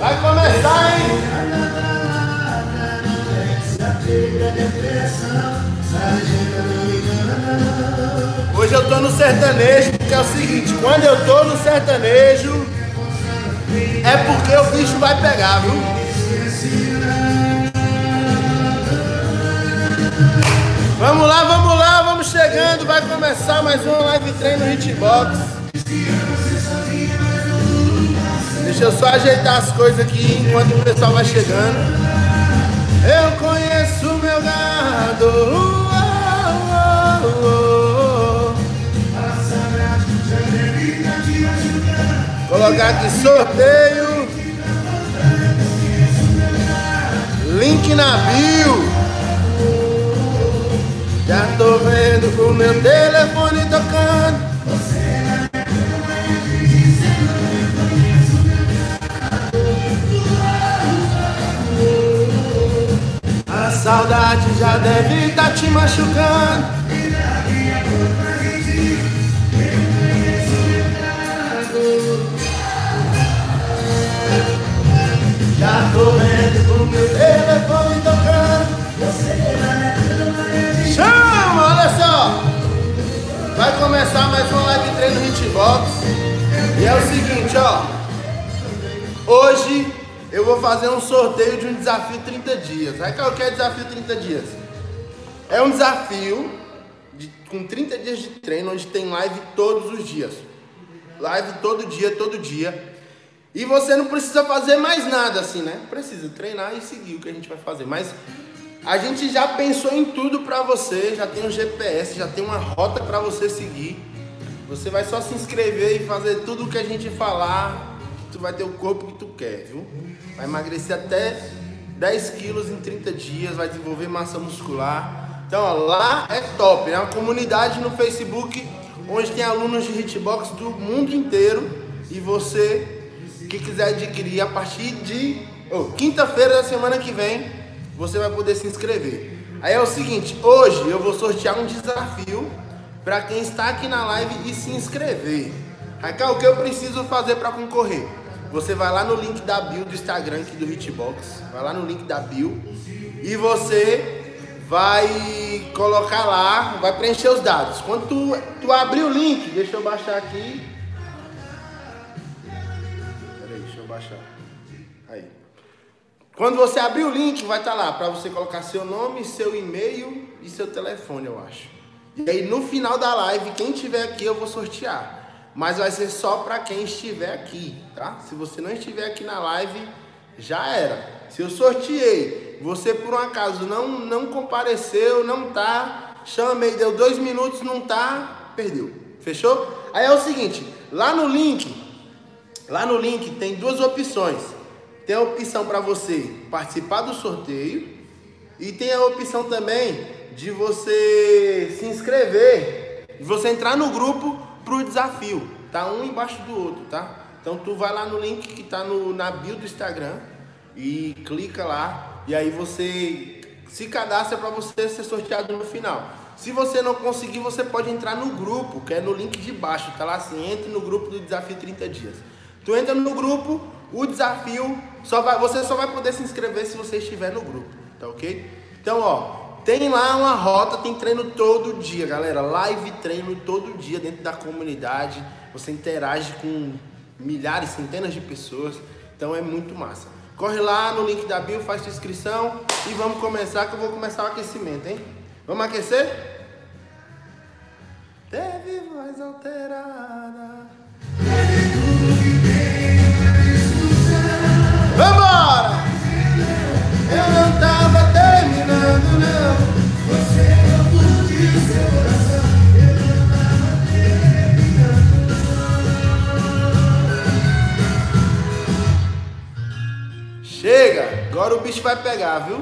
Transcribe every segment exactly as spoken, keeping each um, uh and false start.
Vai começar, hein? Hoje eu tô no sertanejo, porque é o seguinte, quando eu tô no sertanejo, é porque o bicho vai pegar, viu? Vamos lá, vamos lá, vamos chegando, vai começar mais uma live treino no Hitbox. Deixa eu só ajeitar as coisas aqui enquanto o pessoal vai chegando. Eu conheço meu gado. Uh, uh, uh, uh, uh. Colocar aqui sorteio. Link na bio. Já tô vendo o meu telefone tocando. A saudade já deve estar te machucando. Já tô vendo o meu telefone tocando. Chama, olha só. Vai começar mais uma live treino no Hitbox. E é o seguinte, ó. Hoje eu vou fazer um sorteio de um desafio trinta dias. Aí qual que é desafio trinta dias? É um desafio de, com trinta dias de treino, onde tem live todos os dias. Live todo dia, todo dia. E você não precisa fazer mais nada assim, né? Precisa treinar e seguir o que a gente vai fazer. Mas a gente já pensou em tudo pra você. Já tem um G P S, já tem uma rota pra você seguir. Você vai só se inscrever e fazer tudo o que a gente falar. Tu vai ter o corpo que tu quer, viu? Vai emagrecer até dez quilos em trinta dias, vai desenvolver massa muscular. Então, ó, lá é top, é uma comunidade no Facebook onde tem alunos de Hitbox do mundo inteiro. E você que quiser adquirir a partir de oh, quinta-feira da semana que vem, você vai poder se inscrever. Aí é o seguinte, hoje eu vou sortear um desafio para quem está aqui na live e se inscrever. Raquel, o que eu preciso fazer para concorrer? Você vai lá no link da bio do Instagram aqui do Hitbox. Vai lá no link da bio. E você vai colocar lá, vai preencher os dados. Quando tu, tu abrir o link, deixa eu baixar aqui. Peraí, deixa eu baixar. Aí. Quando você abrir o link, vai estar lá para você colocar seu nome, seu e-mail e seu telefone, eu acho. E aí no final da live, quem tiver aqui eu vou sortear. Mas vai ser só para quem estiver aqui, tá? Se você não estiver aqui na live, já era. Se eu sorteei, você por um acaso não, não compareceu, não tá, chamei, deu dois minutos, não tá, perdeu. Fechou? Aí é o seguinte, lá no link, lá no link tem duas opções. Tem a opção para você participar do sorteio e tem a opção também de você se inscrever, de você entrar no grupo pro desafio, tá um embaixo do outro, tá? Então tu vai lá no link que tá no, na bio do Instagram e clica lá e aí você se cadastra para você ser sorteado no final. Se você não conseguir, você pode entrar no grupo, que é no link de baixo, tá lá assim, entre no grupo do desafio trinta dias. Tu entra no grupo, o desafio, só vai, você só vai poder se inscrever se você estiver no grupo, tá ok? Então, ó, tem lá uma rota, tem treino todo dia, galera. Live treino todo dia dentro da comunidade. Você interage com milhares, centenas de pessoas. Então é muito massa. Corre lá no link da bio, faz sua inscrição e vamos começar, que eu vou começar o aquecimento, hein? Vamos aquecer? Teve voz alterada. Vambora! Eu não tava terminando, não. Você não curtiu seu coração. Eu não tava terminando. Chega! Agora o bicho vai pegar, viu?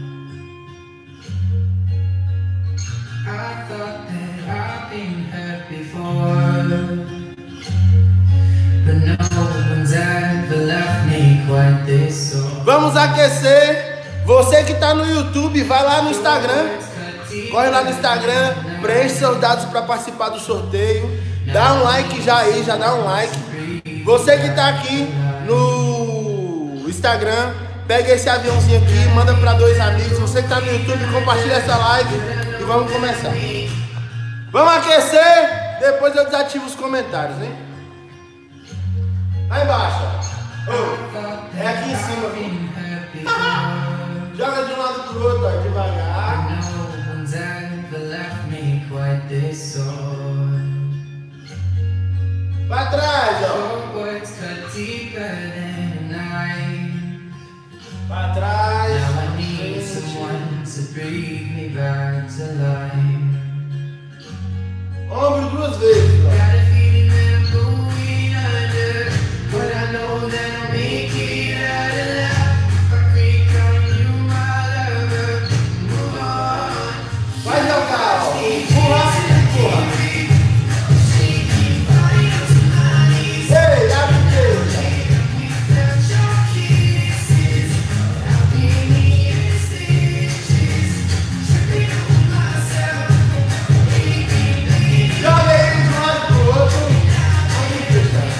I thought that I've been hurt before, but no one's ever left me quite this way. Vamos aquecer. Você que tá no YouTube, vai lá no Instagram. Corre lá no Instagram, preenche seus dados para participar do sorteio. Dá um like já aí, já dá um like. Você que tá aqui no Instagram. Pega esse aviãozinho aqui, manda pra dois amigos. Você que tá no YouTube, compartilha essa live e vamos começar. Vamos aquecer, depois eu desativo os comentários, hein? Lá embaixo. Oh, é aqui em cima, viu? Joga de um lado pro outro, ó, devagar. Pra trás, ó. Pra trás. Ombro duas vezes, ó. Vai jogar, ó. Empurra, empurra. Ei, abre o dedo. Joga ele de um lado pro outro. Vamos fechar.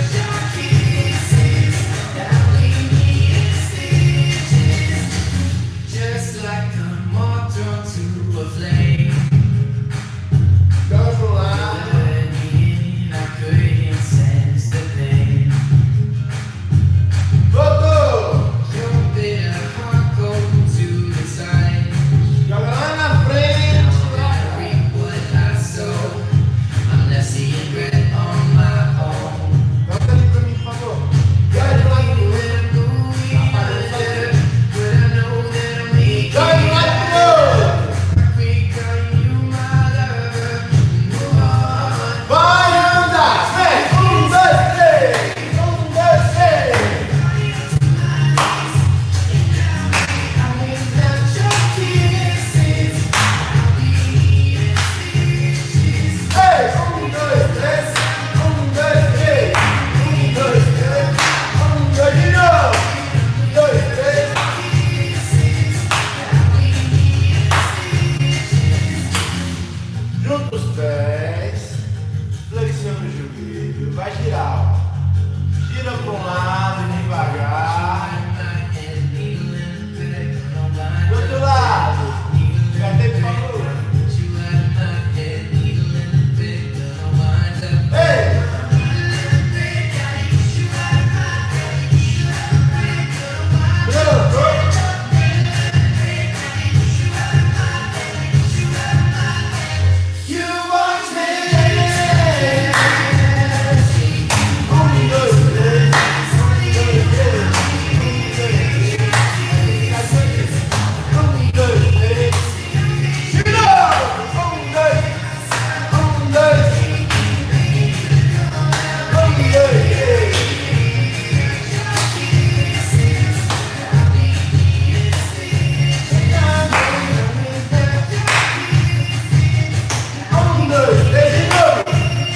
Joga pro lado. Voltou. Joga lá na frente. Joga ali pra mim, por favor. Joga de um lado pro outro. Apagando, faz isso. Joga de um lado pro outro. Vai andar. Vem. Um, dois, três. Um, dois, três. Ei, um, dois, três. Um, dois, três. Um, dois, três. Um, dois, de novo. Um, dois, três. Junta os pés. Flexiona o joelho. Vai girar, ó. Gira para um lado devagar. Do outro lado. Já tem favor. Ei! Pronto. You want me? Um, dois, três. Um, dois, três. Um, dois, três. De novo. Um, dois. Um, dois. Um, dois, três. Um, dois, três, de novo.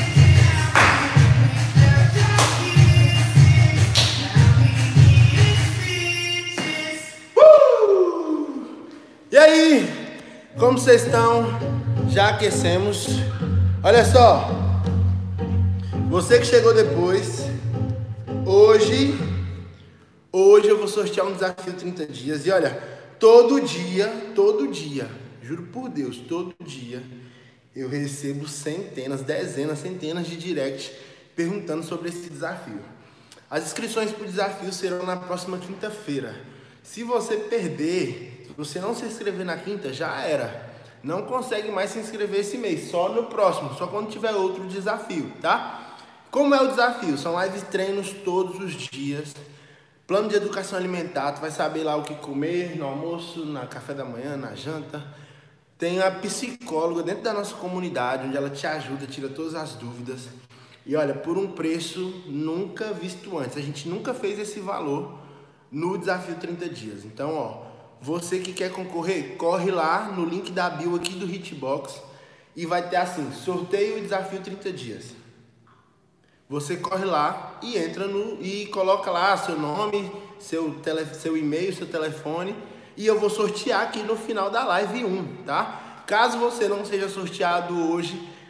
Uh! E aí, como vocês estão? Já aquecemos. Olha só, você que chegou depois, hoje, hoje eu vou sortear um desafio trinta dias. E olha, todo dia, todo dia, juro por Deus, todo dia eu recebo centenas, dezenas, centenas de directs perguntando sobre esse desafio. As inscrições para o desafio serão na próxima quinta-feira. Se você perder, se você não se inscrever na quinta, já era. Não consegue mais se inscrever esse mês, só no próximo, só quando tiver outro desafio, tá? Como é o desafio? São live treinos todos os dias. Plano de educação alimentar, tu vai saber lá o que comer no almoço, na café da manhã, na janta. Tem a psicóloga dentro da nossa comunidade, onde ela te ajuda, tira todas as dúvidas. E olha, por um preço nunca visto antes. A gente nunca fez esse valor no desafio trinta dias. Então, ó, você que quer concorrer, corre lá no link da bio aqui do Hitbox e vai ter assim, sorteio e desafio trinta dias. Você corre lá e entra no e coloca lá seu nome, seu, tele, seu e-mail, seu telefone, e eu vou sortear aqui no final da live um, tá? Caso você não seja sorteado hoje,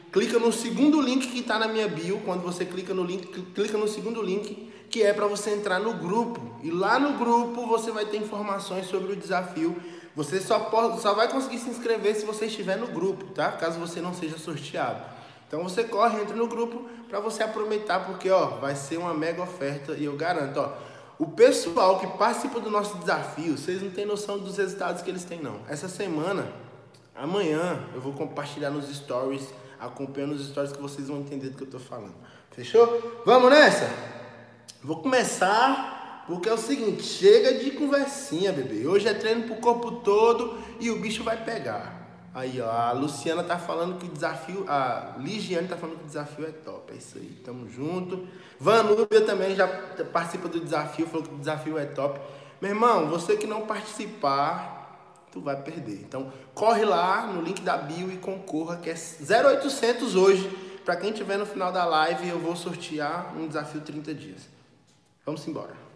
clica no segundo link que está na minha bio. Quando você clica no link, clica no segundo link, que é para você entrar no grupo. E lá no grupo você vai ter informações sobre o desafio. Você só, pode, só vai conseguir se inscrever se você estiver no grupo, tá? Caso você não seja sorteado. Então você corre, entra no grupo para você aproveitar, porque ó, vai ser uma mega oferta e eu garanto, ó, o pessoal que participa do nosso desafio, vocês não têm noção dos resultados que eles têm não. Essa semana, amanhã, eu vou compartilhar nos stories, acompanhando os stories que vocês vão entender do que eu tô falando. Fechou? Vamos nessa? Vou começar, porque é o seguinte, chega de conversinha, bebê. Hoje é treino pro corpo todo e o bicho vai pegar. Aí, ó, a Luciana tá falando que o desafio, a Ligiane tá falando que o desafio é top. É isso aí, tamo junto. Vanúbia também já participa do desafio, falou que o desafio é top. Meu irmão, você que não participar, tu vai perder. Então, corre lá no link da bio e concorra, que é zero oitocentos hoje. Pra quem tiver no final da live, eu vou sortear um desafio trinta dias. Vamos embora.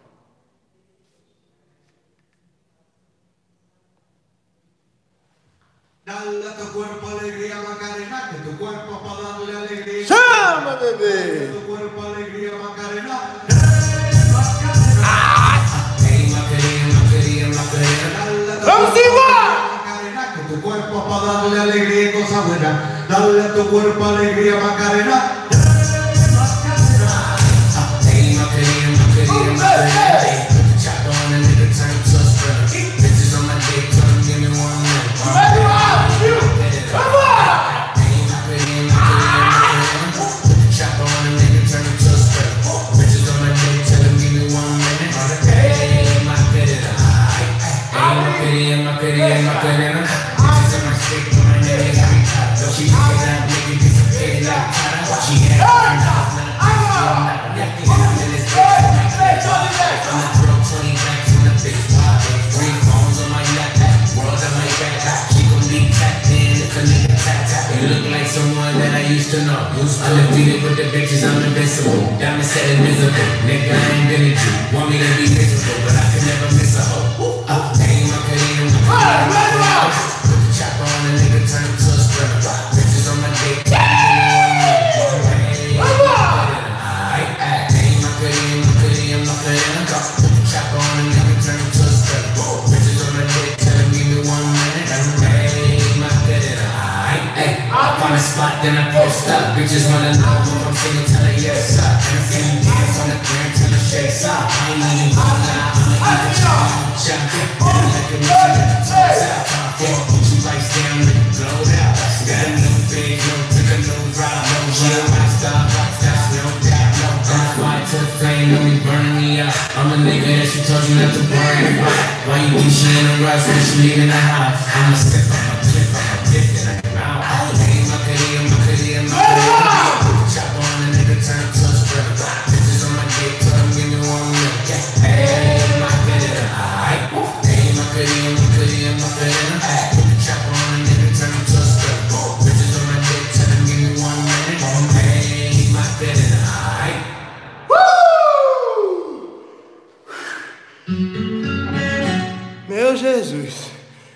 Dale a tu cuerpo alegría Macarena, que tu cuerpo para darle alegría. Chama, bebê! Dale a tu cuerpo alegría Macarena. Vamos embora! Macarena, que tu cuerpo para darle alegría y cosas buenas. Dale a tu cuerpo alegría Macarena. Undefeated with the bitches, I'm invincible. Diamond said invisible. Nigga, I ain't been a Jew. Want me to be miserable, but I can never miss a hoe. Uh, ain't my Canadian, my Canadian. Put the chopper on a nigga, turn him to a sprinter. Bitches on my dick. Ain't my Canadian, my Canadian, my Canadian. Put the chopper on a nigga, turn him to a sprinter. Bitches on my dick, tell him give me one minute. Ain't my Canadian. Ay, I find a spot, then I post up. Bitches wanna know if I'm singing, tell her yes, sir. And I see you dance on the gram till the shakes up. I ain't even gonna lie, I'ma eat a chop. Chop it, then I like a bitch and let the toes out. Top four, Gucci lights down, let it blow out. Got a new big, no took a new ride. No real rockstar, rockstar, no doubt, no doubt. Fly to the flame, don't be burning me up. I'm a nigga that she told you not to burn me out. Why you think she in a rush when she leaving the house? I'ma step on my clip, on my dick, and I can out. Ain't my Canadian, my Canadian, my Canadian. Chop on a nigga, turn to a sprinter. Bitches on my dick, tell them give me one minute. Hey, my Canadian, aight. Hey, my Canadian, my Canadian, my Canadian. Chop on a nigga, turn him to a sprinter. Bitches on my dick, tell them give me one minute. Hey, my Canadian, aight. Meu Jesus,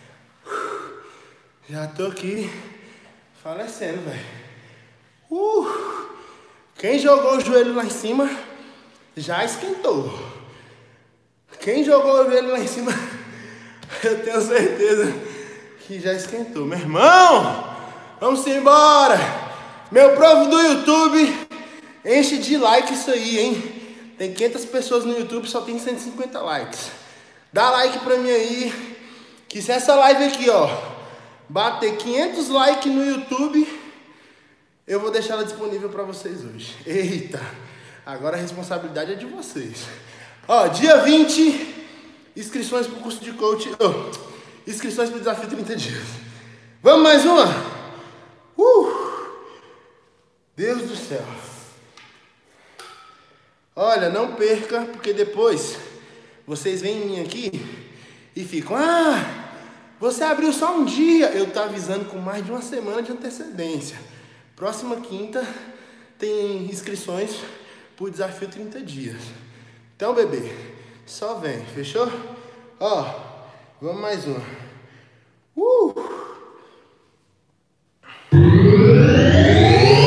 já tô aqui falecendo, velho. Uh, quem jogou o joelho lá em cima já esquentou. Quem jogou o joelho lá em cima, eu tenho certeza que já esquentou. Meu irmão, vamos embora. Meu prof do YouTube, enche de like isso aí, hein? Tem quinhentas pessoas no YouTube, só tem cento e cinquenta likes. Dá like pra mim aí, que se essa live aqui, ó, bater quinhentos likes no YouTube, eu vou deixar ela disponível pra vocês hoje. Eita, agora a responsabilidade é de vocês. Ó, dia vinte, inscrições pro curso de coach, oh, inscrições pro desafio trinta dias. Vamos mais uma? Uh, Deus do céu. Olha, não perca, porque depois vocês vêm em mim aqui e ficam, ah, você abriu só um dia. Eu tô avisando com mais de uma semana de antecedência. Próxima quinta tem inscrições pro desafio trinta dias. Então, bebê, só vem, fechou? Ó, vamos mais uma. Uh!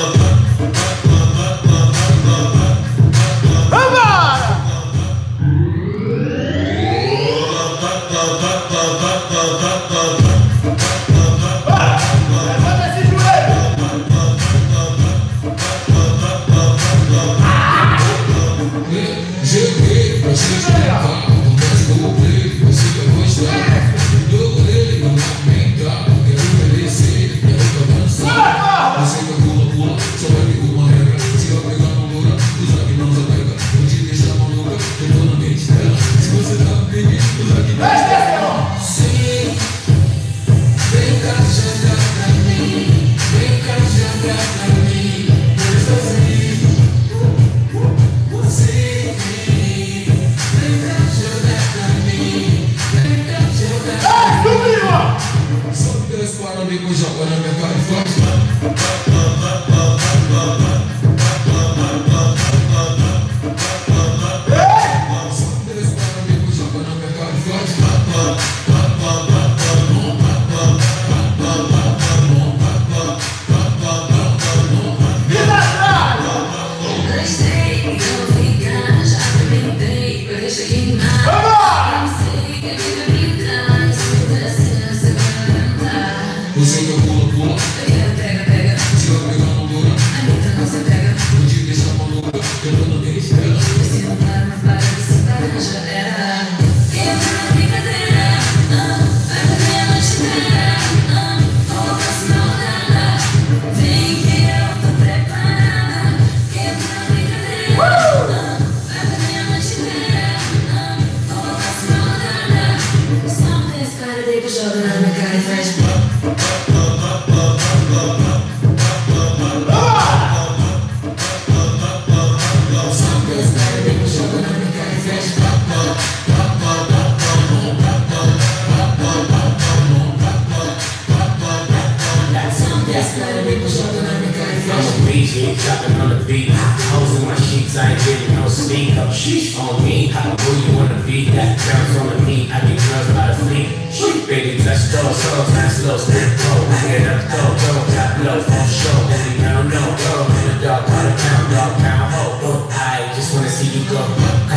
Dropping on the beat, hoes in my sheets, I ain't getting no sleep. Sheesh on me, who you wanna be? That bounce on the meat, I get girls by the fleet. Baby, let's go, slow, time slow, step low, head up, go, go, top low, for sure. Only round, no, go, in the dark, out of town, dog pound, ho, oh, I just wanna see you go.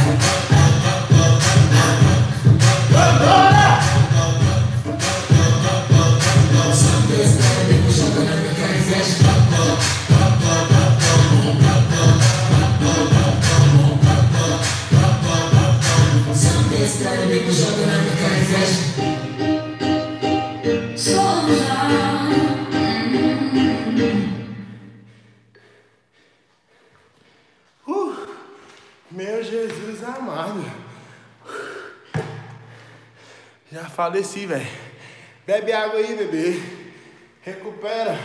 Uh, meu Jesus amado. Já faleci, velho. Bebe água aí, bebê. Recupera.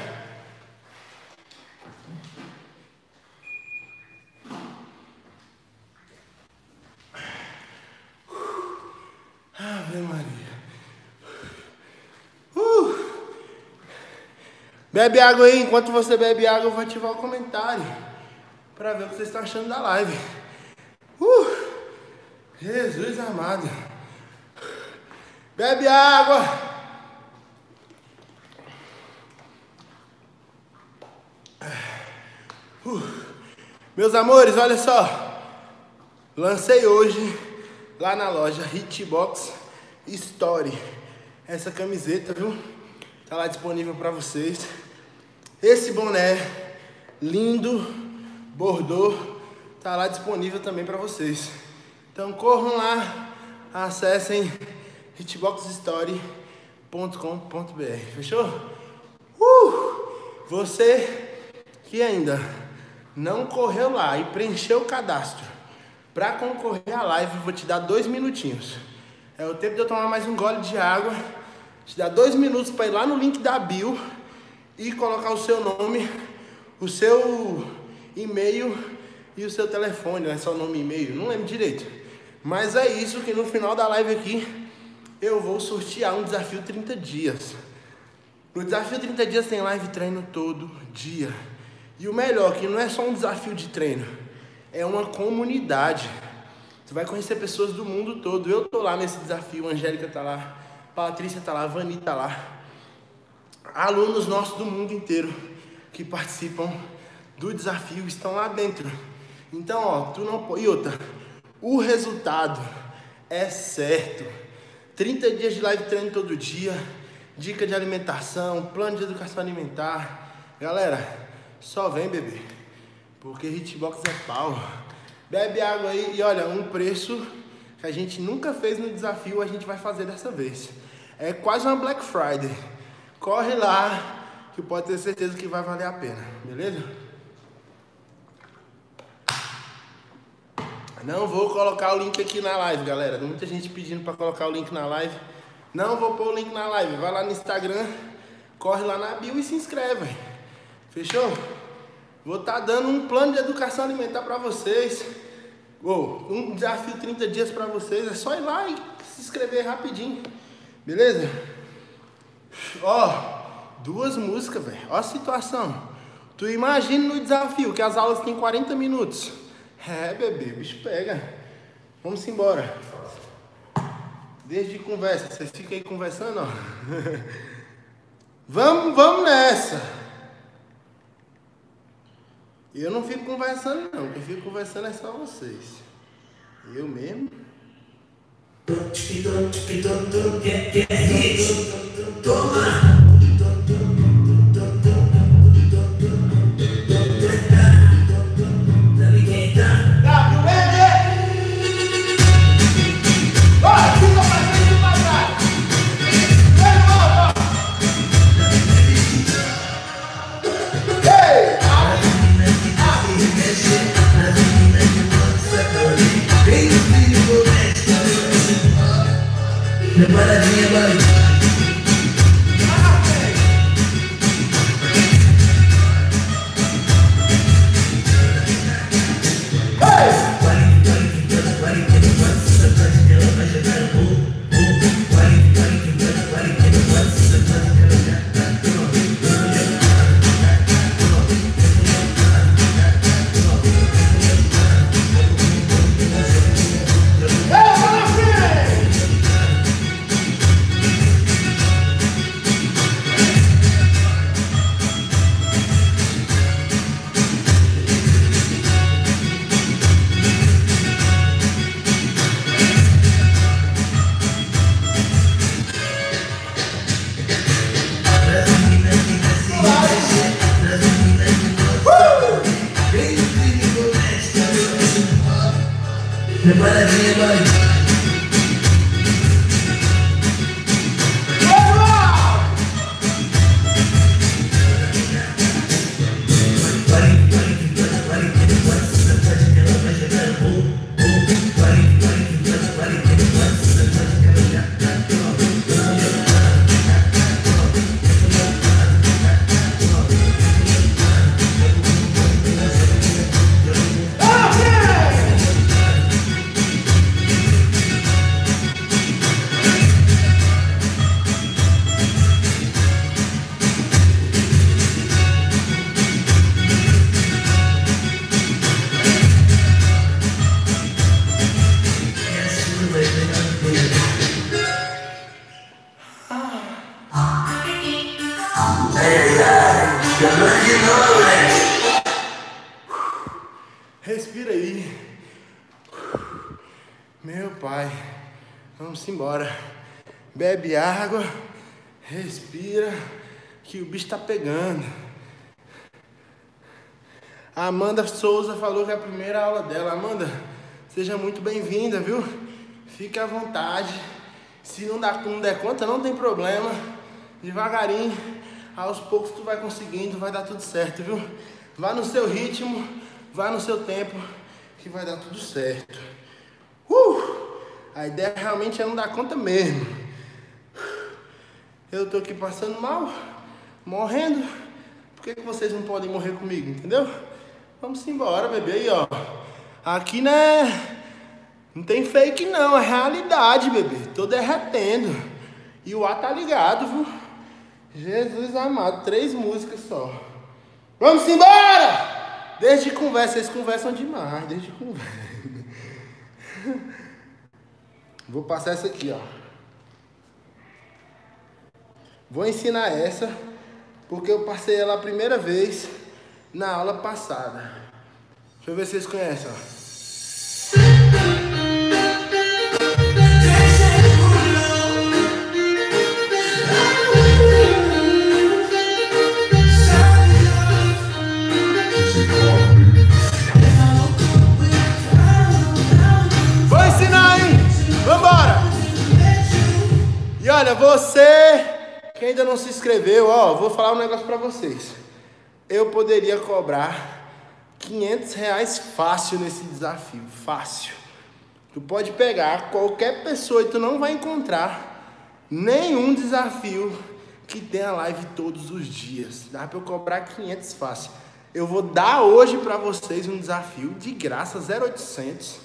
Ave Maria. Uh. Bebe água aí. Enquanto você bebe água, eu vou ativar o comentário pra ver o que vocês estão achando da live. Uh. Jesus amado. Bebe água. Uh. Meus amores, olha só. Lancei hoje lá na loja Hitbox Story essa camiseta, viu? Tá lá disponível pra vocês. Esse boné lindo, bordô, tá lá disponível também pra vocês. Então corram lá, acessem hitbox story ponto com ponto br. Fechou? Uh! Você que ainda não correu lá e preencheu o cadastro para concorrer à live, vou te dar dois minutinhos. É o tempo de eu tomar mais um gole de água. Te dá dois minutos para ir lá no link da bio e colocar o seu nome, o seu e-mail e o seu telefone. Não é só nome e e-mail, não lembro direito. Mas é isso, que no final da live aqui eu vou sortear um desafio trinta dias. No desafio trinta dias tem live treino todo dia. E o melhor, que não é só um desafio de treino, é uma comunidade. Você vai conhecer pessoas do mundo todo. Eu tô lá nesse desafio, a Angélica tá lá, Patrícia tá lá, a Vani tá lá. Alunos nossos do mundo inteiro que participam do desafio estão lá dentro. Então, ó, tu não pode... E outra, o resultado é certo. trinta dias de live treino todo dia, dica de alimentação, plano de educação alimentar. Galera, só vem, bebê, porque Hitbox é pau. Bebe água aí e olha, um preço que a gente nunca fez no desafio, a gente vai fazer dessa vez. É quase uma Black Friday. Corre lá, que pode ter certeza que vai valer a pena, beleza? Não vou colocar o link aqui na live, galera. Tem muita gente pedindo para colocar o link na live. Não vou pôr o link na live. Vai lá no Instagram, corre lá na bio e se inscreve. Fechou? Vou estar tá dando um plano de educação alimentar para vocês. Oh, um desafio trinta dias para vocês. É só ir lá e se inscrever rapidinho. Beleza? Ó, duas músicas, velho. Ó a situação. Tu imagina no desafio que as aulas têm quarenta minutos. É, bebê, o bicho pega. Vamos embora. Desde conversa, vocês ficam aí conversando, ó. Vamos, vamos nessa. Eu não fico conversando, não. Quem fica conversando é só vocês. Eu mesmo. Toma! Preparadinha, vai. Preparadinha, vai. Respira aí. Meu pai, vamos embora. Bebe água, respira, que o bicho tá pegando. A Amanda Souza falou que é a primeira aula dela. Amanda, seja muito bem-vinda, viu? Fique à vontade. Se não, dá, não der conta, não tem problema. Devagarinho, aos poucos tu vai conseguindo, vai dar tudo certo, viu? Vá no seu ritmo, vá no seu tempo, que vai dar tudo certo. Uh! A ideia realmente é não dar conta mesmo. Eu tô aqui passando mal, morrendo. Por que que vocês não podem morrer comigo, entendeu? Vamos embora, bebê. Aí, ó. Aqui, né? Não tem fake, não. É realidade, bebê. Tô derretendo. E o ar tá ligado, viu? Jesus amado. Três músicas só. Vamos embora! Desde conversa. Vocês conversam demais. Desde conversa. Vou passar essa aqui, ó. Vou ensinar essa, porque eu passei ela a primeira vez na aula passada. Deixa eu ver se vocês conhecem, ó. Vou ensinar, hein? Vambora! E olha, você que ainda não se inscreveu, ó, vou falar um negócio pra vocês. Eu poderia cobrar quinhentos reais fácil nesse desafio, fácil. Tu pode pegar qualquer pessoa e tu não vai encontrar nenhum desafio que tenha live todos os dias. Dá pra eu cobrar quinhentos fácil. Eu vou dar hoje pra vocês um desafio de graça, zero oitocentos.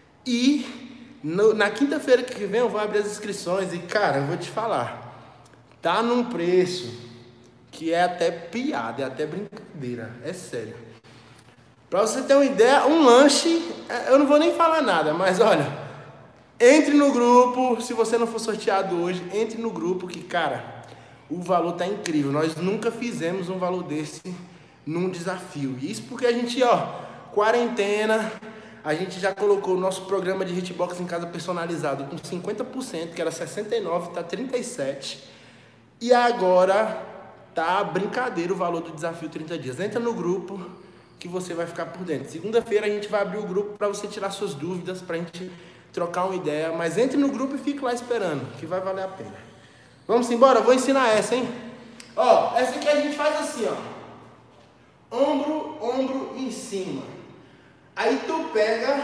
E no, na quinta-feira que vem eu vou abrir as inscrições. E cara, eu vou te falar, tá num preço que é até piada, é até brincadeira, é sério. Pra você ter uma ideia, um lanche, eu não vou nem falar nada, mas olha, entre no grupo, se você não for sorteado hoje, entre no grupo que, cara, o valor tá incrível. Nós nunca fizemos um valor desse num desafio. Isso porque a gente, ó, quarentena, a gente já colocou o nosso programa de hitbox em casa personalizado com cinquenta por cento, que era sessenta e nove, tá trinta e sete. E agora tá brincadeira o valor do desafio trinta dias. Entra no grupo que você vai ficar por dentro. Segunda-feira a gente vai abrir o grupo para você tirar suas dúvidas, pra gente trocar uma ideia. Mas entre no grupo e fique lá esperando, que vai valer a pena. Vamos embora? Vou ensinar essa, hein? Ó, essa aqui a gente faz assim, ó. Ombro, ombro em cima. Aí tu pega,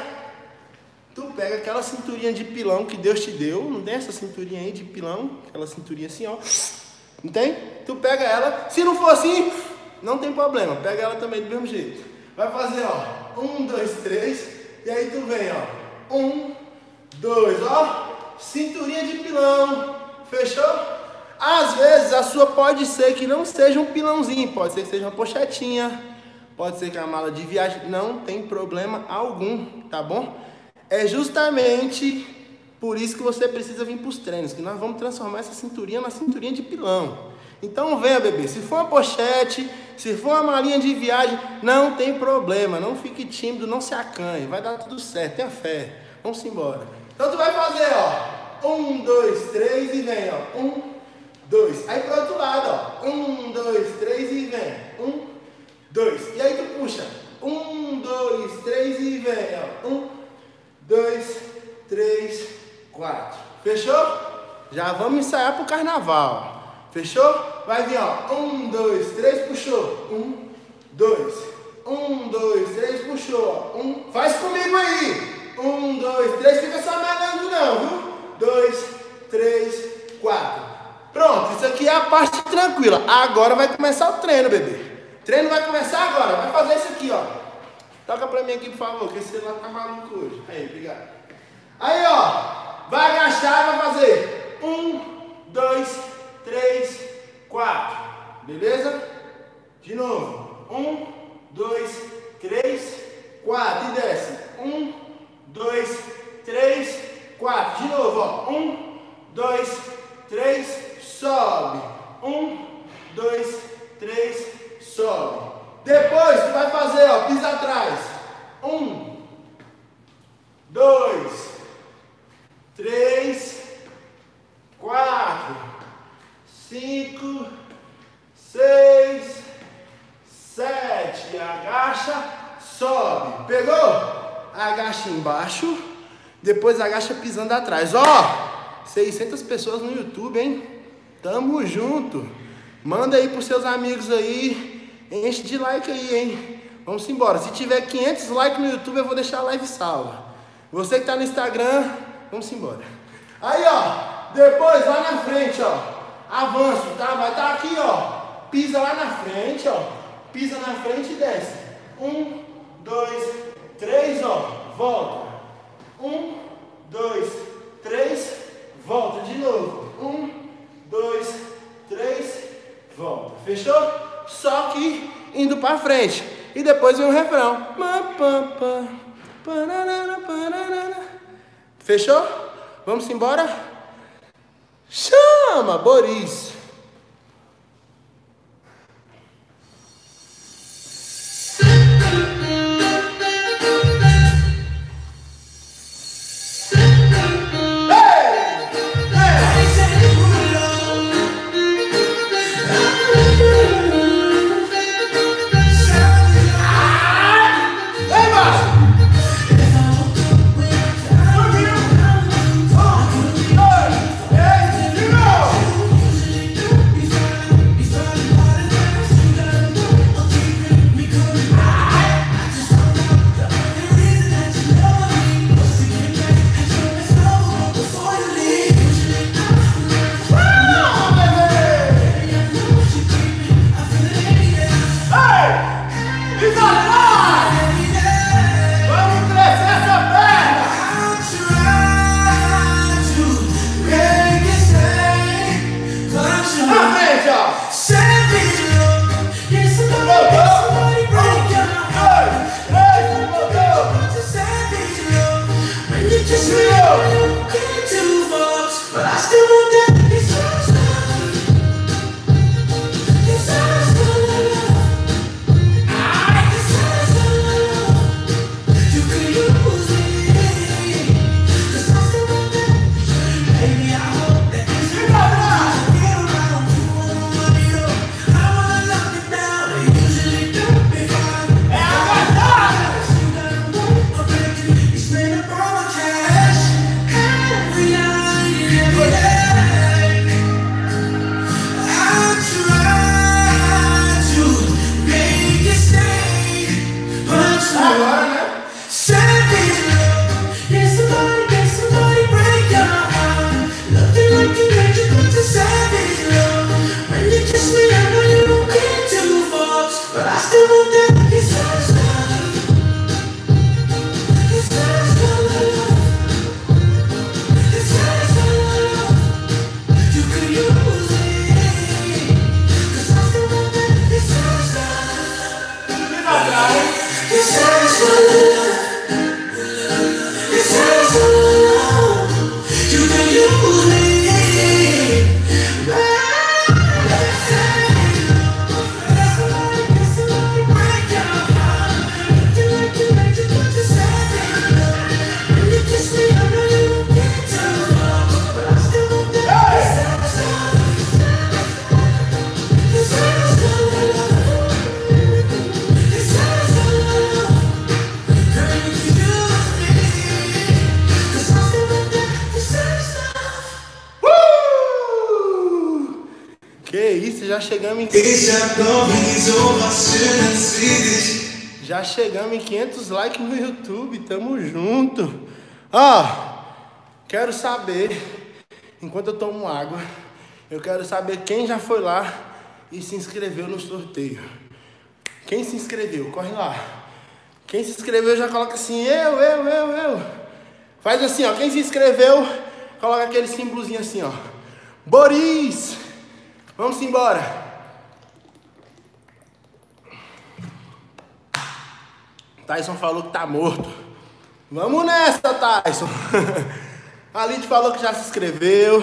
tu pega aquela cinturinha de pilão que Deus te deu. Não tem essa cinturinha aí de pilão? Aquela cinturinha assim, ó. Não tem? Tu pega ela. Se não for assim, não tem problema. Pega ela também do mesmo jeito. Vai fazer, ó. Um, dois, três. E aí tu vem, ó. Um, dois, ó. Cinturinha de pilão. Fechou? Às vezes a sua pode ser que não seja um pilãozinho. Pode ser que seja uma pochetinha. Pode ser que é uma mala de viagem. Não tem problema algum, tá bom? É justamente por isso que você precisa vir para os treinos, que nós vamos transformar essa cinturinha na cinturinha de pilão. Então venha, bebê. Se for uma pochete, se for uma malinha de viagem, não tem problema. Não fique tímido, não se acanhe. Vai dar tudo certo, tenha fé. Vamos embora. Então tu vai fazer, ó. Um, dois, três e vem, ó. Um, dois. Aí pro outro lado, ó. Um, dois, três e vem. Um, dois. E aí tu puxa. Um, dois, três e vem, ó. Um, dois, três, quatro. Fechou? Já vamos ensaiar pro carnaval. Fechou? Vai vir, ó. Um, dois, três, puxou. Um, dois. Um, dois, três, puxou. Ó. Um. Faz comigo aí. Um, dois, três. Fica só melando não, viu? Dois, três, quatro. Pronto, isso aqui é a parte tranquila. Agora vai começar o treino, bebê. O treino vai começar agora. Vai fazer isso aqui, ó. Toca pra mim aqui, por favor, que esse celular tá maluco hoje. Aí, obrigado. Aí, ó. Vai agachar e vai fazer. Um, dois, três, quatro. Beleza? De novo. Um, dois, três, quatro. E desce. Um, dois, três, quatro. De novo, ó. Um, dois, três, sobe. Um, dois, três, sobe. Depois tu vai fazer, ó, pisa atrás. Um, dois, três, quatro, cinco, seis, sete. Agacha, sobe. Pegou? Agacha embaixo. Depois agacha pisando atrás. Ó, seiscentas pessoas no YouTube, hein? Tamo junto. Manda aí pros seus amigos aí. Enche de like aí, hein? Vamos embora. Se tiver quinhentos likes no YouTube, eu vou deixar a live salva. Você que tá no Instagram, vamos embora. Aí, ó. Depois, lá na frente, ó. Avanço, tá? Vai estar aqui, ó. Pisa lá na frente, ó. Pisa na frente e desce. Um, dois, três, ó. Volta. Um, dois, três. Volta de novo. Um, dois, três. Volta. Fechou? Só que indo pra frente. E depois vem o refrão. Fechou? Vamos embora? Chama, Boris. Já chegamos em Já chegamos em quinhentos likes no YouTube. Tamo junto. Ó, quero saber, enquanto eu tomo água, eu quero saber quem já foi lá e se inscreveu no sorteio. Quem se inscreveu? Corre lá. Quem se inscreveu já coloca assim, eu, eu, eu, eu. Faz assim, ó. Quem se inscreveu, coloca aquele símbolozinho assim, ó. Boris! Vamos embora. Tyson falou que tá morto. Vamos nessa, Tyson. A Lid falou que já se inscreveu.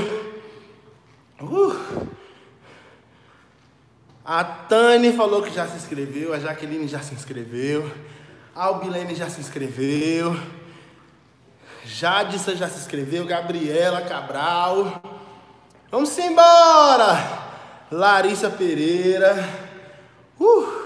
Uh. A Tani falou que já se inscreveu. A Jaqueline já se inscreveu. A Albilene já se inscreveu. Jadissa já se inscreveu. Gabriela Cabral. Vamos embora. Larissa Pereira. Uh.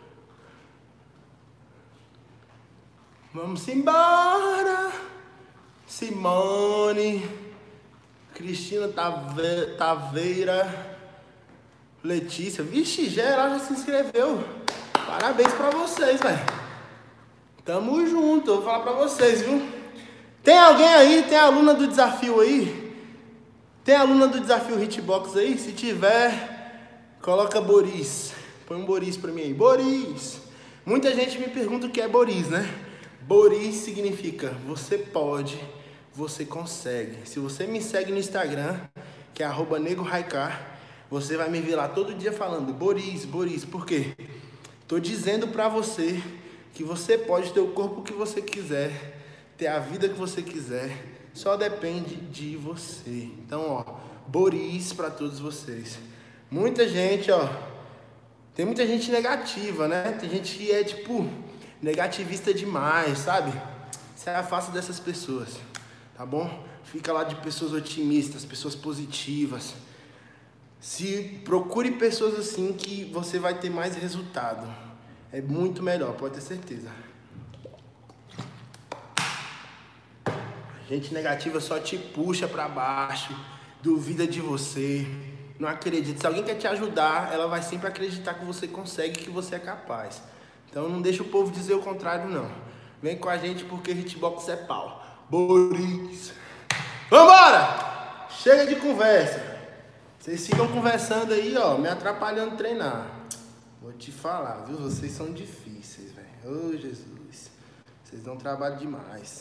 Vamos embora. Simone. Cristina Tave, Taveira. Letícia. Vixe, geral já se inscreveu. Parabéns pra vocês, velho. Tamo junto. Eu vou falar pra vocês, viu? Tem alguém aí? Tem aluna do desafio aí? Tem aluna do desafio Hitbox aí? Se tiver, coloca Boris. Põe um Boris pra mim aí. Boris. Muita gente me pergunta o que é Boris, né? Boris significa você pode, você consegue. Se você me segue no Instagram, que é arroba nego raikar, você vai me ver lá todo dia falando Boris, Boris. Por quê? Tô dizendo pra você que você pode ter o corpo que você quiser, ter a vida que você quiser. Só depende de você. Então, ó, Boris pra todos vocês. Muita gente, ó, tem muita gente negativa, né? Tem gente que é, tipo, negativista demais, sabe? Se afasta dessas pessoas, tá bom? Fica lá de pessoas otimistas, pessoas positivas. Se procure pessoas assim que você vai ter mais resultado. É muito melhor, pode ter certeza. Gente negativa só te puxa pra baixo, duvida de você, não acredita. Se alguém quer te ajudar, ela vai sempre acreditar que você consegue, que você é capaz. Então não deixa o povo dizer o contrário, não. Vem com a gente porque Hitbox é pau. Boris! Vambora! Chega de conversa. Vocês ficam conversando aí, ó, me atrapalhando a treinar. Vou te falar, viu? Vocês são difíceis, velho. Ô, Jesus. Vocês dão trabalho demais.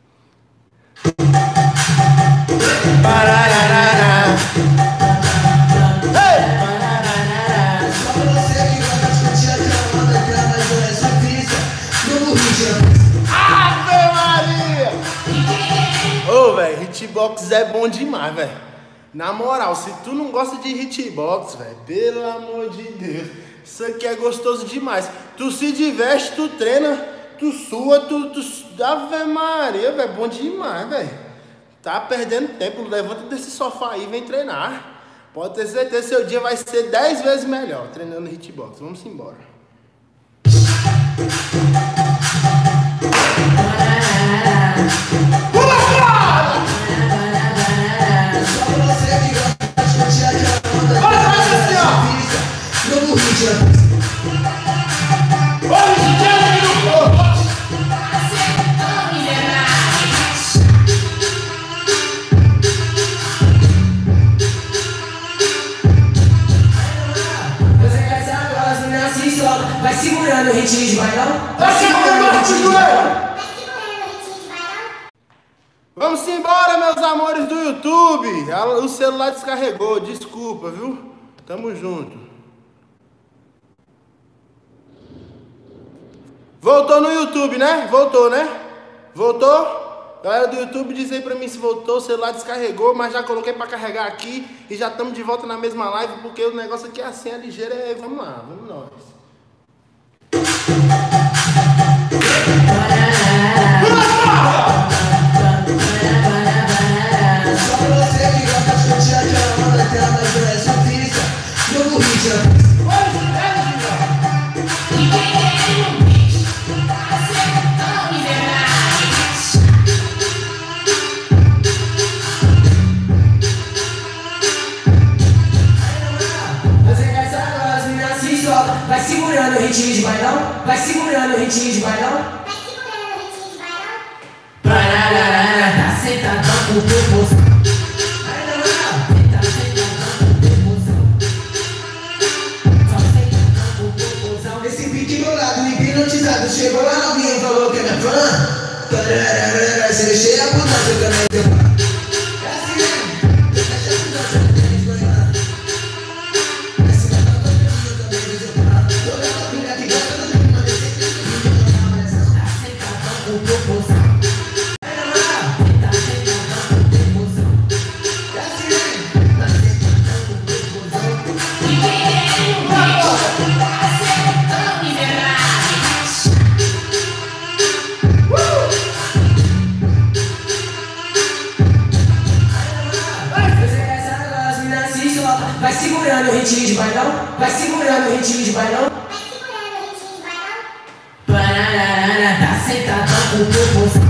Parararara. Hey! Só pra você que gosta de curtir a onda, grana, joia, surpresa, no Rio. Ave Maria! Ô, velho, Hitbox é bom demais, velho. Na moral, se tu não gosta de Hitbox, velho, pelo amor de Deus, isso aqui é gostoso demais. Tu se diverte, tu treina. Tu sua, tu, tu... Ave Maria, velho, bom demais, velho. Tá perdendo tempo, levanta desse sofá aí e vem treinar. Pode ter certeza que seu dia vai ser dez vezes melhor treinando Hitbox. Vamos embora. Pula fora! Só pra você que gosta de curtir a onda, olha, olha assim, ó. no Rio. Olha, gente, no corpo. Vai segurando o ritmo de bailão. Vai segurando o ritmo de bailão. Vamos embora, meus amores do YouTube. O celular descarregou, desculpa, viu? Tamo junto. Voltou no YouTube, né? Voltou, né? Voltou? Galera do YouTube, diz aí pra mim se voltou, o celular descarregou, mas já coloquei pra carregar aqui e já estamos de volta na mesma live, porque o negócio aqui é assim, é ligeiro, é... Vamos lá, vamos nós. Só pra você que gosta de curtir aquela onda, aquela mais breve, surfista, novo ritmo. Vai segurando o ritmo de bailão, vai segurando o ritmo de bailão. Vai segurando o ritmo de bailão. Pararara, tá sentadão com proporção. Tá sentadão com proporção. Só sentadão com proporção. Esse pique bolado, hipnotizado, chegou lá novinho, falou que é minha fã. Pararara, se mexer a bunda, você também tem pá. É assim mesmo, deixa a bunda, você também tem pá. Vai segurando o ritmo de bailão, vai segurando o ritmo de bailão. Vai segurando o ritmo de bailão. Pararara, tá sentadão com proporção.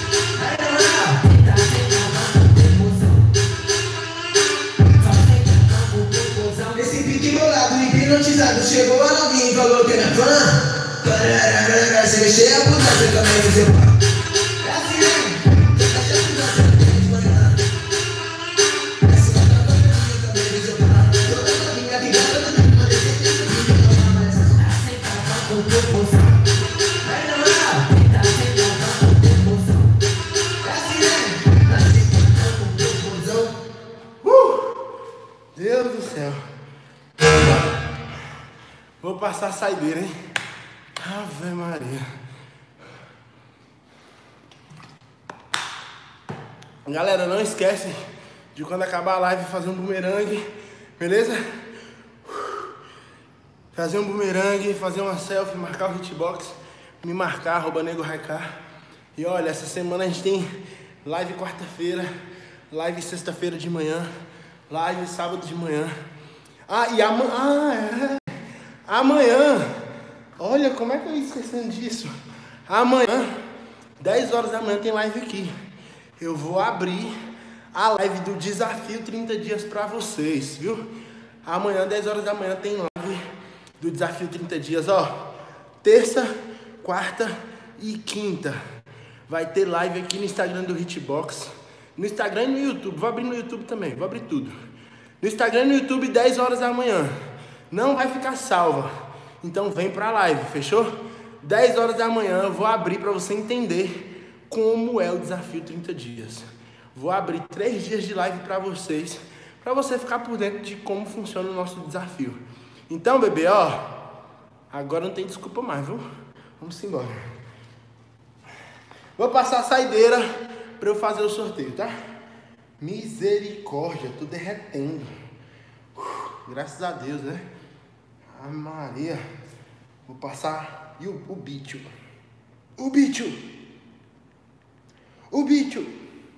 Tá sentadão com proporção. Só sentadão com proporção. Esse pique bolado, hipnotizado, chegou a novinha e falou que é minha fã. Pararara, se mexer a bunda, você também tem seu pá. É assim mesmo, deixa a bunda, você também tem manhã. Deus do céu. Vou passar a saideira, hein? Ave Maria. Galera, não esquece de quando acabar a live fazer um bumerangue, beleza? Fazer um bumerangue, fazer uma selfie, marcar o hitbox, me marcar, arroba nego raicar. E olha, essa semana a gente tem live quarta-feira, live sexta-feira de manhã, live sábado de manhã. Ah, e amanhã, ah, é. Amanhã, olha como é que eu ia esquecendo disso. Amanhã, dez horas da manhã tem live aqui. Eu vou abrir a live do desafio trinta dias pra vocês, viu? Amanhã, dez horas da manhã tem live do desafio trinta dias, ó. Terça, quarta e quinta. Vai ter live aqui no Instagram do Hitbox. No Instagram e no YouTube. Vou abrir no YouTube também, vou abrir tudo. No Instagram e no YouTube, dez horas da manhã. Não vai ficar salva. Então vem pra live, fechou? dez horas da manhã eu vou abrir pra você entender como é o desafio trinta dias. Vou abrir três dias de live pra vocês, pra você ficar por dentro de como funciona o nosso desafio. Então, bebê, ó, agora não tem desculpa mais, viu? Vamos embora. Vou passar a saideira pra eu fazer o sorteio, tá? Misericórdia, tô derretendo. Uh, graças a Deus, né? Ai, Maria. Vou passar. E o, o bicho? O bicho! O bicho!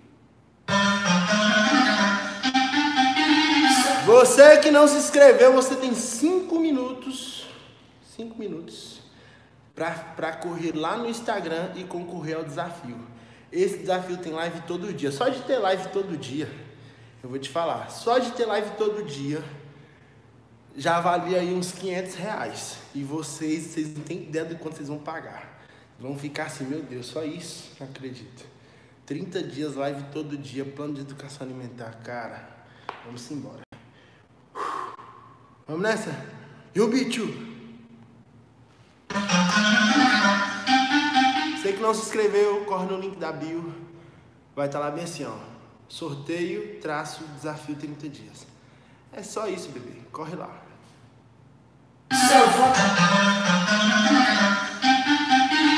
Você que não se inscreveu, você tem cinco minutos. Cinco minutos. Pra, pra correr lá no Instagram e concorrer ao desafio. Esse desafio tem live todo dia. Só de ter live todo dia, eu vou te falar, só de ter live todo dia já valia aí uns quinhentos reais. E vocês, vocês não têm ideia de quanto vocês vão pagar. Vão ficar assim, meu Deus, só isso? Não acredito. trinta dias, live todo dia, plano de educação alimentar, cara. Vamos embora. Vamos nessa? E o bicho? Você que não se inscreveu, corre no link da bio. Vai estar lá bem assim, ó. Sorteio, traço, desafio trinta dias. É só isso, bebê. Corre lá.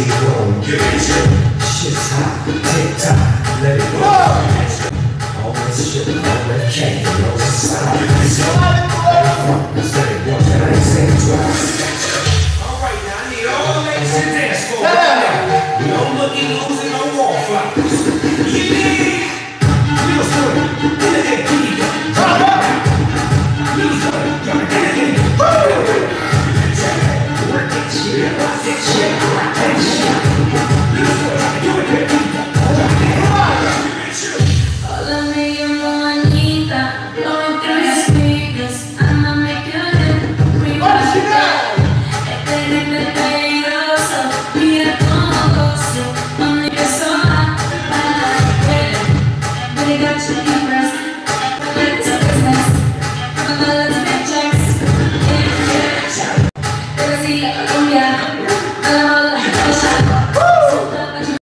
roll, give it shit. Shit's hot, take time, let it go. All this shit, all that candy, all this side. Say what can I say twice? Alright, now I need all the ladies in the dance floor right now. No looking, losing, no wallflowers. You need real story, in the head, keep it. Real story, in the head, work that shit, rock that shit, rock that shit. Real story, do it, baby. Hola, me llamo Anita, blowing through your speakers. I'ma make you live, we gon' shine. Este ritmo es peligroso, mira cómo gozo. Mami, you're so hot, yeah. Really got you impressed. Let's do business, let's make checks. Yeah, yeah. Brasil, Colombia, a la moda, a la shot.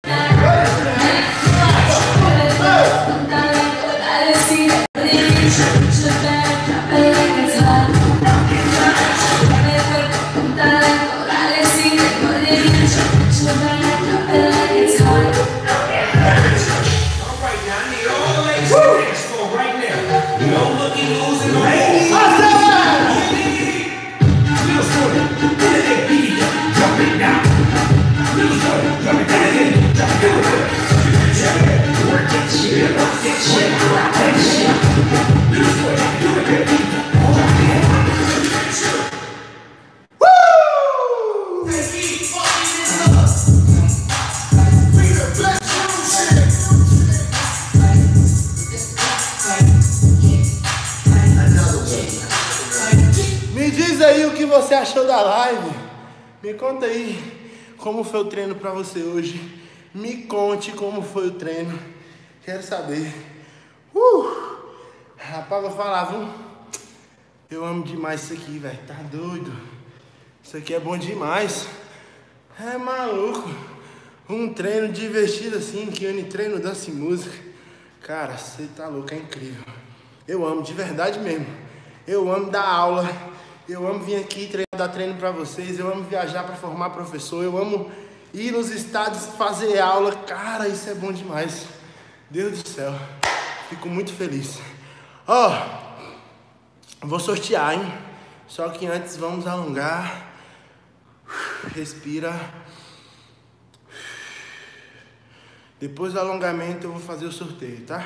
Me diz aí o que você achou da live. Me conta aí como foi o treino pra você hoje. Me conte como foi o treino. Quero saber. Uh! Rapaz, vou falar, viu? Eu amo demais isso aqui, velho. Tá doido? Isso aqui é bom demais. É maluco. Um treino divertido assim, que une treino, dança e música. Cara, você tá louco, é incrível. Eu amo, de verdade mesmo. Eu amo dar aula. Eu amo vir aqui treinar, dar treino pra vocês. Eu amo viajar pra formar professor. Eu amo ir nos estados fazer aula. Cara, isso é bom demais. Deus do céu. Fico muito feliz. Ó, oh, vou sortear, hein? Só que antes vamos alongar. Respira. Depois do alongamento eu vou fazer o sorteio, tá?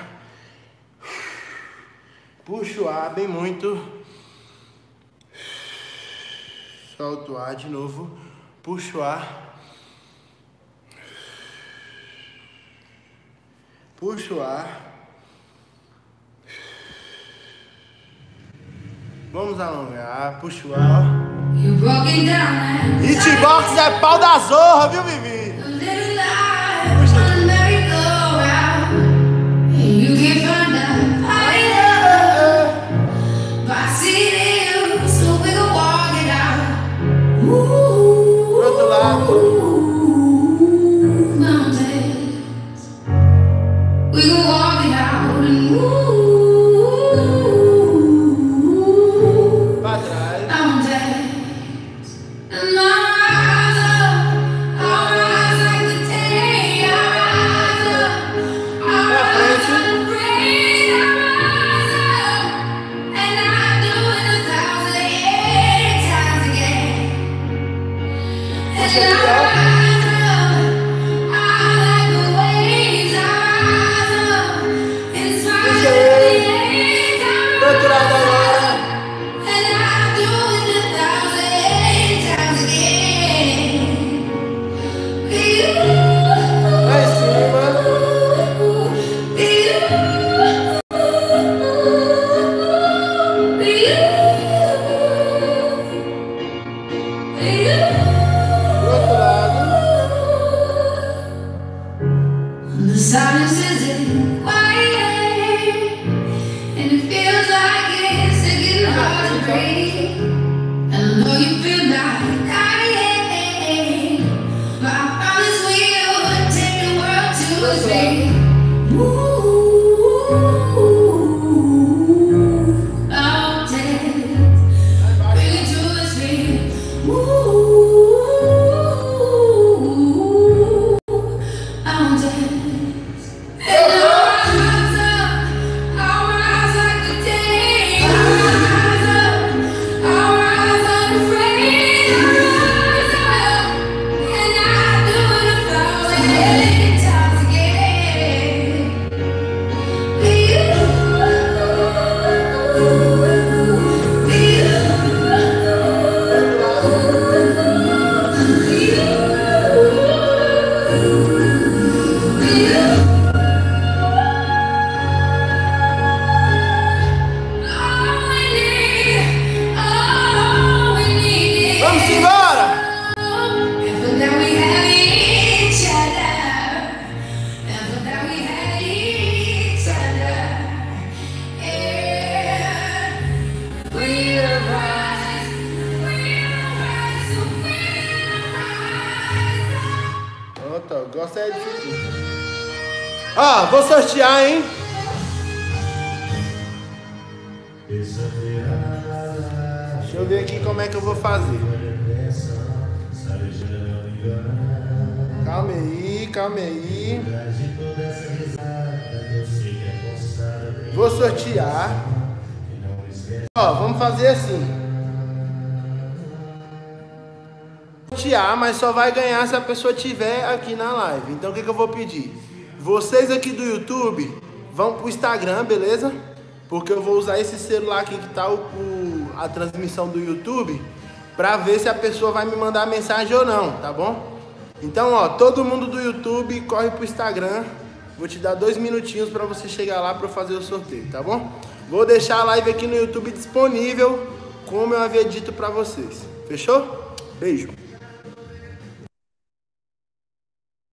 Puxa o ar bem muito. Solta o ar de novo. Puxa o ar. Puxa o ar. Vamos alongar. Puxa o ar. Hitbox é pau da zorra, viu, Vivi? We can walk it out and move. I'm dead. And I rise up, I rise like the day. I rise up, I rise unafraid. I rise up, and I do it a thousand eight times again. And I rise up, I like the waves. I the silence isn't quiet, and it feels like it's getting hard to breathe. And I know you feel like dying, but I promise we would take the world to its feet. I'm dead, bring it to its feet. Ooh. Ó, vou sortear, hein? Deixa eu ver aqui como é que eu vou fazer. Calma aí, calma aí. Vou sortear. Ó, vamos fazer assim. Sortear, mas só vai ganhar se a pessoa tiver aqui na live. Então o que, que eu vou pedir? Vocês aqui do YouTube vão pro Instagram, beleza? Porque eu vou usar esse celular aqui que tá o, o, a transmissão do YouTube pra ver se a pessoa vai me mandar mensagem ou não, tá bom? Então, ó, todo mundo do YouTube corre pro Instagram. Vou te dar dois minutinhos pra você chegar lá pra eu fazer o sorteio, tá bom? Vou deixar a live aqui no YouTube disponível, como eu havia dito pra vocês. Fechou? Beijo!